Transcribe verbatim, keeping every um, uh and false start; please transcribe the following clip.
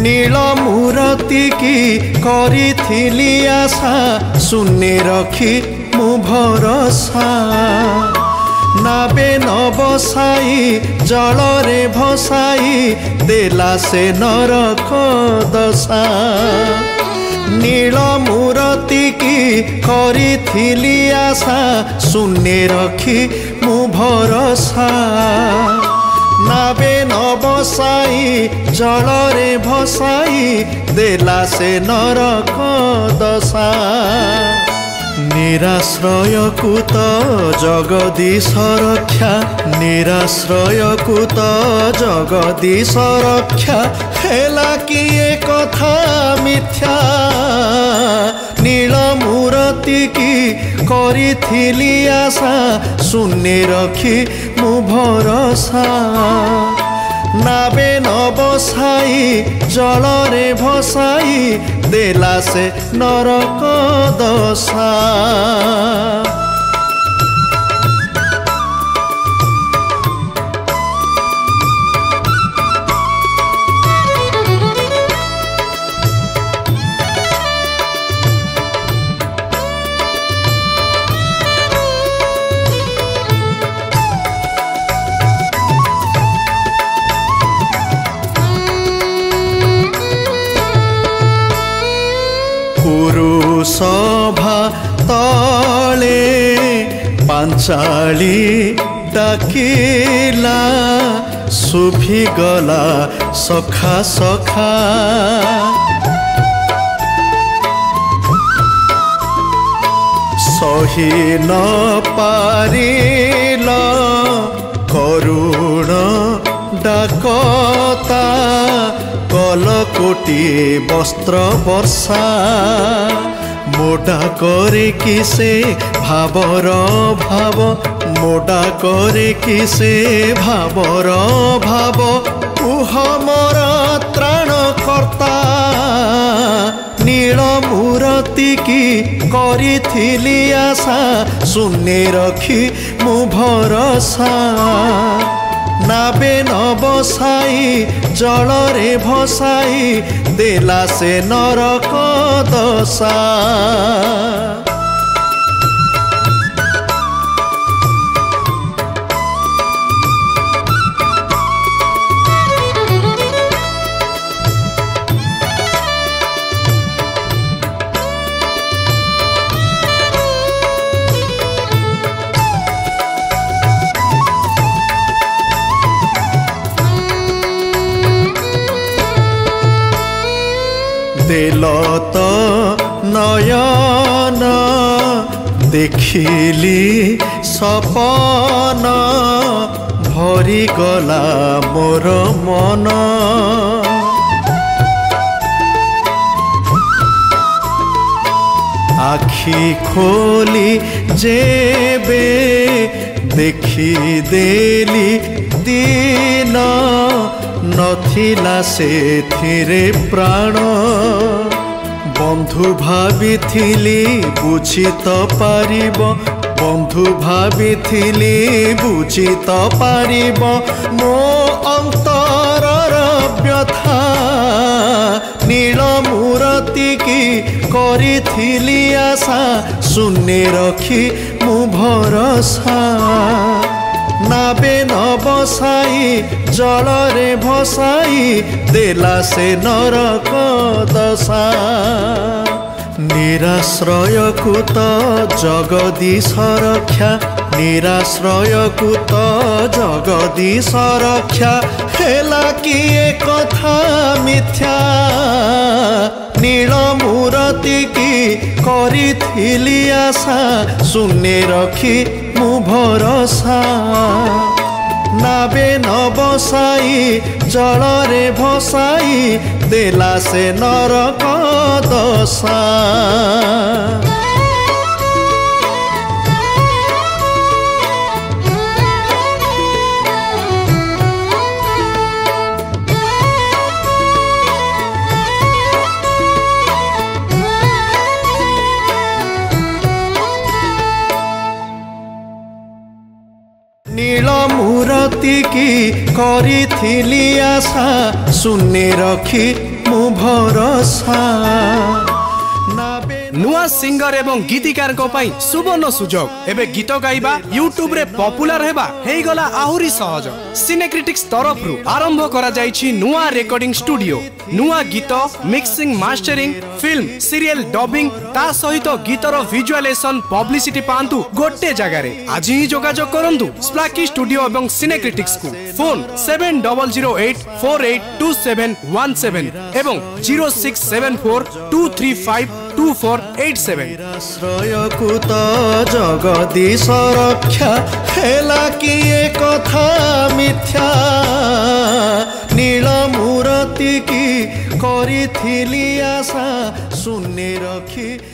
नील मूरति की करिथिली आशा शून्य रखी मु भरोसा नाबे न बसाई जलरे भसाई देला से नरक दशा नील मूरति की करिथिली आशा शून्य रखी मु भरोसा नाबे न बसाई जलरे भसाई देला से नरक दशा निराश्रय कुत जगदीश रक्षा निराश्रय कुत जगदीश रक्षा हेला किए कथा मिथ्या नील मूरति की करिथिली आशा शून्य रखी मु भरोसा नाबे न बसाई जलरे भसाई देला से नरक दशा सभा तले पांचाली डाकिला सुफी गला सखा सखा सही न पारिल करुण डाकता कलकोटी वस्त्र वर्षा मोडा करे किसे भावर भाव मोडा करे किसे भावर भाव उह मोर त्राण कर्ता नील मूरति की करिथिली आशा शून्य रखी मु भरोसा नाबे न बसाई जलरे भसाई देला से नरक दशा देल तो नयन देखिली सपन भरी गला मोर मन आखि खोली जेबे देखी देली दिन नथिला से थिरे प्राण बंधु भाविथिली बुझी तो पारिब बंधु भाविथिली बुझी तो पारिब मो अंतरर व्यथा नील मूरति की करिथिली आशा शून्य रखी मु भरोसा नाबे न बसाई जलरे भसाई देला से नरक दशा निराश्रय कुत जगदीश रक्षा निराश्रय कुत जगदीश रक्षा हेला किए कथा मिथ्या नील मूरति की करिथिली आशा शून्य रखी मु भरोसा नाबे न बसाई जलरे भसाई देला से नरक दशा नील मूरति की करिथिली आशा शून्य रखी मु भरोसा नुआ सिंगर एवं गीतिकार सुवर्ण सुजोग एबे गीत गाइबा यूट्यूब रे पॉपुलर हेबा हेई गला आहुरी सहज। सिनेक्रिटिक्स तरफ रु आरंभ करा जाइछि नुआ रिकॉर्डिंग स्टूडियो। नुआ गीत mixing mastering film serial dubbing ता सहित गीतर विजुअलाइजेशन पब्लिसिटी पांतु गोटे जगह रे। आज ही जोगाजोग करंतु स्प्लाकी स्टूडियो एवं सिनेक्रिटिक्स को phone seven double zero eight four eight two seven one seven एवं zero six seven four two three five two four eight seven. आश्रय कुत जगदीश रक्षा हेला किए कथा मिथ्या नील मूर्ति की करिथिली आशा शून्य रखी